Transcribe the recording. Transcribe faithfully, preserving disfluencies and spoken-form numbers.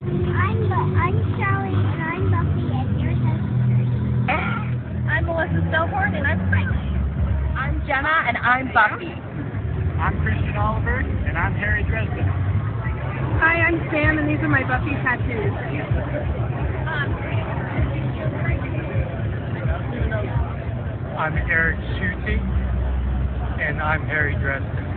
I'm Bu- I'm Shelly and I'm Buffy and you're sister. I'm Melissa Stillborn and I'm Frank. I'm Jenna and I'm Buffy. I'm Christian Oliver, and I'm Harry Dresden. Hi, I'm Sam and these are my Buffy tattoos. I'm Eric Schutte, and I'm Harry Dresden.